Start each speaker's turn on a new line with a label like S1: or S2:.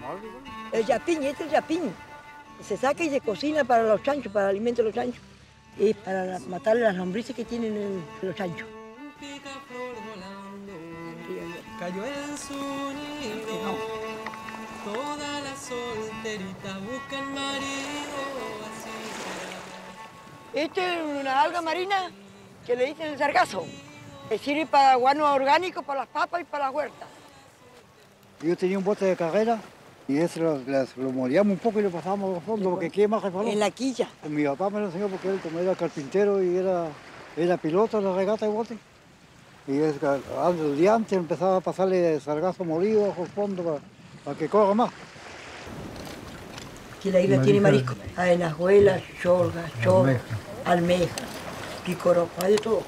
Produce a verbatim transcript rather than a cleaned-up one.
S1: El yapín, este es el yapín. Se saca y se cocina para los chanchos, para el alimento de los chanchos. Y para matar las lombrices que tienen en los chanchos.
S2: Cayó en su nido, todas las solteritas buscan marido, así será.
S1: Esta es una alga marina que le dicen el sargazo. Que sirve para guano orgánico, para las papas y para las huertas.
S3: Yo tenía un bote de carrera y ese lo, lo molíamos un poco y lo pasábamos al fondo porque quema resbaló.
S1: En la quilla.
S3: Mi papá me lo enseñó porque él como era carpintero y era, era piloto de la regata de bote. Y es, el día antes empezaba a pasarle sargazo molido bajo el fondo para, para que corra más.
S1: Que la isla tiene marisco. Hay najuelas, cholgas, chorras, almejas, picoropa, hay de todo.